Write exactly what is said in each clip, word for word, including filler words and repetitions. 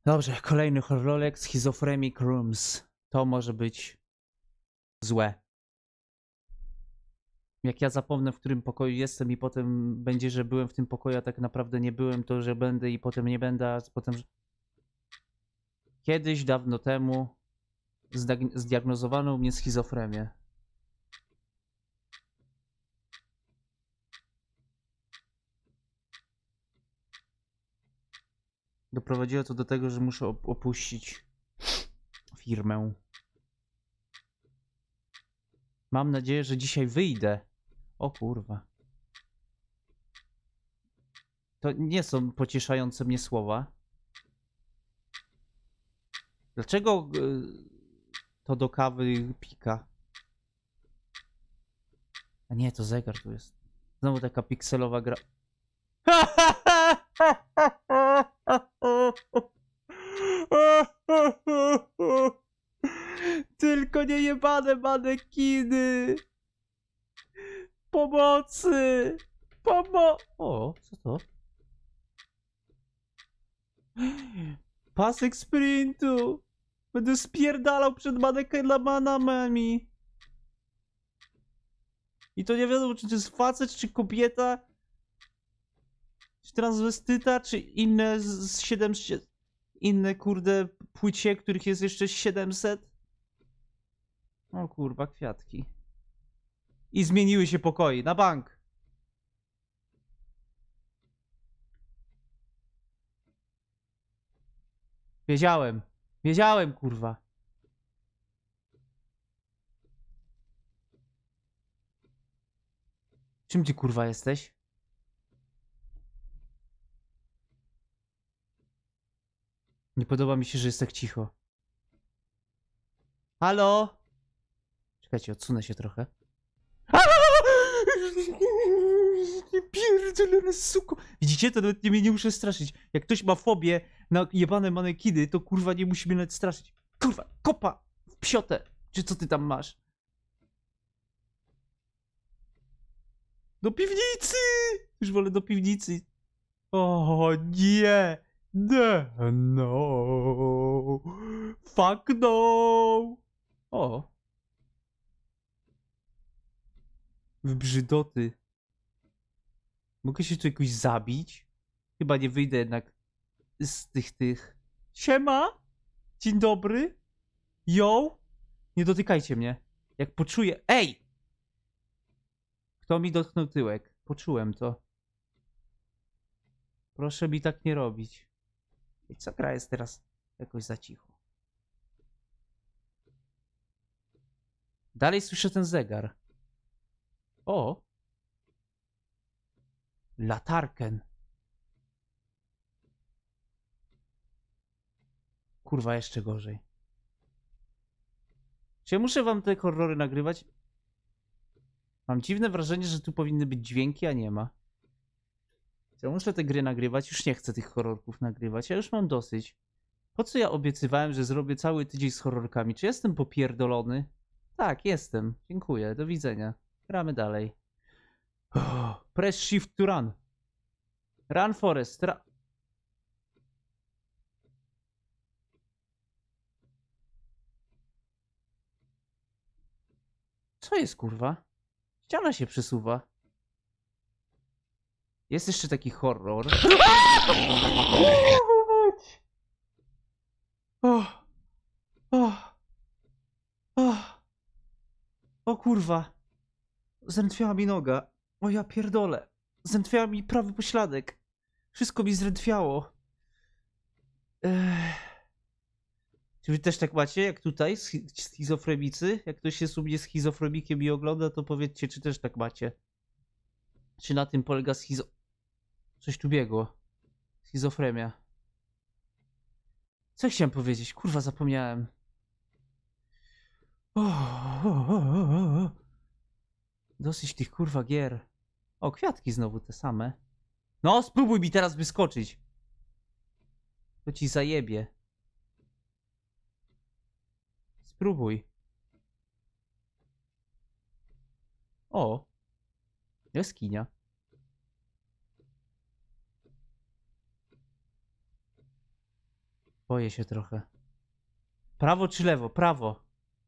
Dobrze, kolejny horrorek, Schizophrenic Rooms. To może być złe. Jak ja zapomnę, w którym pokoju jestem i potem będzie, że byłem w tym pokoju, a tak naprawdę nie byłem, to że będę i potem nie będę, a potem... Kiedyś, dawno temu zdiag- zdiagnozowano u mnie schizofrenię. Doprowadziło to do tego, że muszę op opuścić firmę. Mam nadzieję, że dzisiaj wyjdę. O kurwa. To nie są pocieszające mnie słowa. Dlaczego y, to do kawy pika? A nie, to zegar tu jest. Znowu taka pikselowa gra. Tylko nie jebane manekiny! Pomocy! Pomo... O, co to? Pasek sprintu! Będę spierdalał przed manekenami. I to nie wiadomo, czy to jest facet, czy kobieta, czy transwestyta, czy inne z siedemset... Inne, kurde, płcie, których jest jeszcze siedemset. O kurwa, kwiatki. I zmieniły się pokoje, na bank. Wiedziałem. Wiedziałem, kurwa. Czym ty, kurwa, jesteś? Nie podoba mi się, że jest tak cicho. Halo? Czekajcie, odsunę się trochę. Pierdolone suko. Widzicie? To nawet nie mnie nie muszę straszyć. Jak ktoś ma fobię na jebane manekiny, to kurwa nie musi mnie nawet straszyć. Kurwa, kopa w psiotę. Czy co ty tam masz? Do piwnicy! Już wolę do piwnicy. O nie! Nie, no. Fuck no. O. Wybrzydoty. Mogę się tu jakoś zabić? Chyba nie wyjdę jednak z tych tych. Siema! Dzień dobry! Yo! Nie dotykajcie mnie. Jak poczuję... Ej! Kto mi dotknął tyłek? Poczułem to. Proszę mi tak nie robić. I co gra jest teraz jakoś za cicho. Dalej słyszę ten zegar. O! Latarken. Kurwa, jeszcze gorzej. Czy ja muszę wam te horrory nagrywać? Mam dziwne wrażenie, że tu powinny być dźwięki, a nie ma. Czy ja muszę te gry nagrywać? Już nie chcę tych horrorków nagrywać. Ja już mam dosyć. Po co ja obiecywałem, że zrobię cały tydzień z horrorkami? Czy jestem popierdolony? Tak, jestem. Dziękuję. Do widzenia. Gramy dalej. Oh, press shift to run. Run Forest. Ra Co jest, kurwa? Ściana się przesuwa. Jest jeszcze taki horror. O, o, o, o kurwa. Zdrętwiała mi noga. O ja pierdolę. Zdrętwiała mi prawy pośladek. Wszystko mi zdrętwiało. Ech. Czy wy też tak macie, jak tutaj, schi- schizofrenicy? Jak ktoś jest u mnie schizofrenikiem i ogląda, to powiedzcie, czy też tak macie. Czy na tym polega schizo... Coś tu biegło. Schizofrenia. Co chciałem powiedzieć? Kurwa, zapomniałem. O, o, o, o, o. Dosyć tych kurwa gier. O, kwiatki znowu te same. No, spróbuj mi teraz wyskoczyć. To ci zajebie. Spróbuj. O. Jaskinia. Boję się trochę. Prawo czy lewo? Prawo.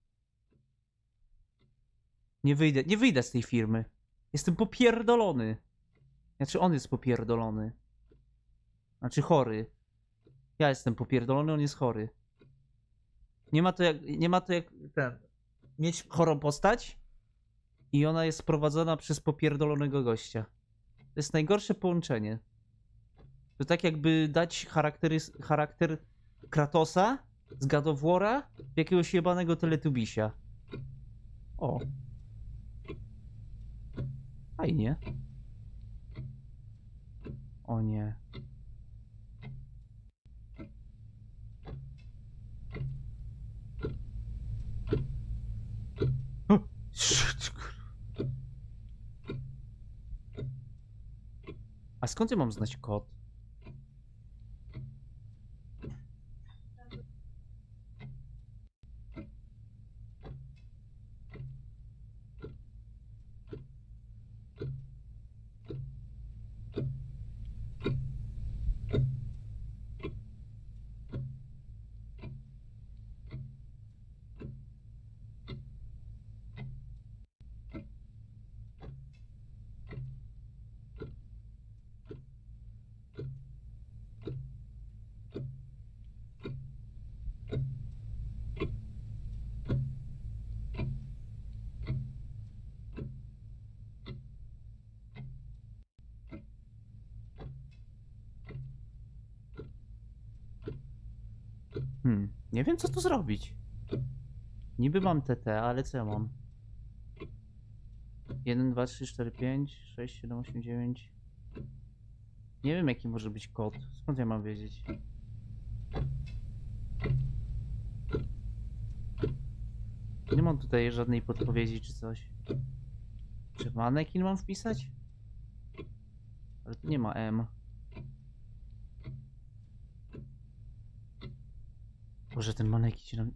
Nie wyjdę, nie wyjdę z tej firmy. Jestem popierdolony. Znaczy on jest popierdolony. Znaczy chory. Ja jestem popierdolony, on jest chory. Nie ma to jak, nie ma to jak ten, mieć chorą postać i ona jest prowadzona przez popierdolonego gościa. To jest najgorsze połączenie. To tak jakby dać charaktery, charakter Kratosa z God of War'a w jakiegoś jebanego Teletubisia. O. Fajnie. O nie. O, shit, kurwa. A skąd ja mam znać kod? Hmm, nie wiem co tu zrobić. Niby mam T T, ale co ja mam? jeden, dwa, trzy, cztery, pięć, sześć, siedem, osiem, dziewięć. Nie wiem jaki może być kod. Skąd ja mam wiedzieć? Nie mam tutaj żadnej podpowiedzi czy coś. Czy manekin mam wpisać? Ale tu nie ma M. Boże, ten manekin się nam...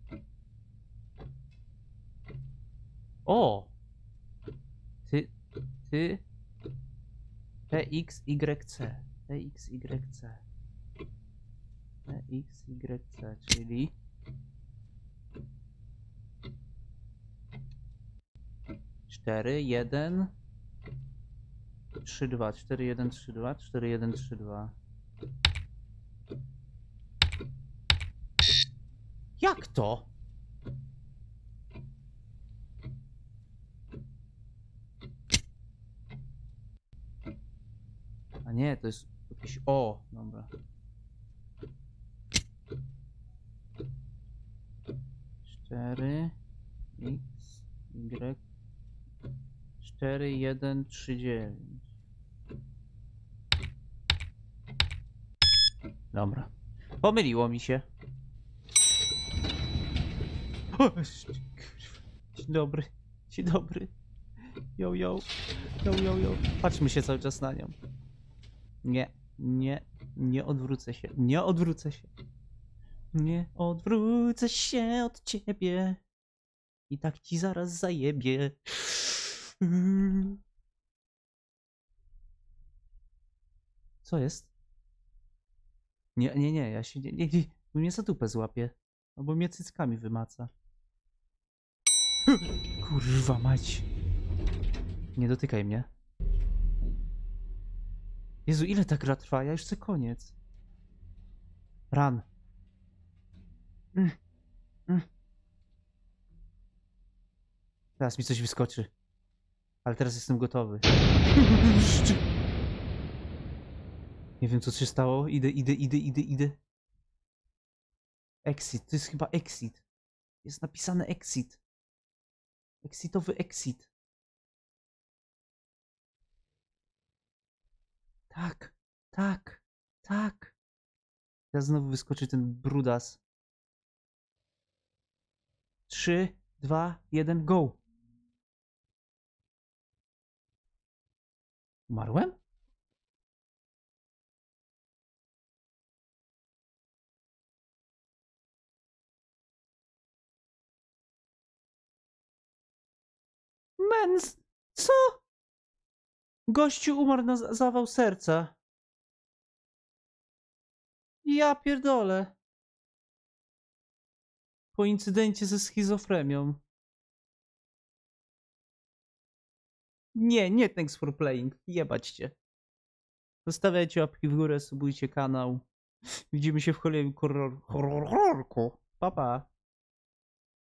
O! Ty... Ty... P X Y C. P X Y C. P X Y C, czyli... cztery, jeden... trzy, dwa. cztery, jeden, trzy, dwa. cztery, jeden, trzy, dwa. Jak to? A nie, to jest jakieś O. Dobra. cztery, X, Y, cztery, jeden, trzy, dziewięć. Dobra. Pomyliło mi się. O, dzień dobry. Dzień dobry. Yo, yo. Yo, yo, yo. Patrzmy się cały czas na nią. Nie, nie, nie odwrócę się. Nie odwrócę się. Nie odwrócę się od ciebie. I tak ci zaraz zajebie. Co jest? Nie, nie, nie, ja się nie, nie, nie. Bo mnie za dupę złapie. Albo mnie cyckami wymaca. Kurwa mać. Nie dotykaj mnie. Jezu, ile ta gra trwa? Ja już chcę koniec. Run. Mm. Mm. Teraz mi coś wyskoczy. Ale teraz jestem gotowy. Nie wiem co się stało. Idę, idę, idę, idę, idę. Exit. To jest chyba exit. Jest napisane exit. Exitowy exit. Tak, tak, tak. Teraz znowu wyskoczy ten brudas. Trzy, dwa, jeden, go. Umarłem? Mens, co? Gościu umarł na zawał serca. Ja pierdolę. Po incydencie ze schizofrenią. Nie, nie thanks for playing. Jebać cię. Zostawiajcie łapki w górę, subujcie kanał. Widzimy się w kolejnym horror, horror, horrorku. Pa, pa.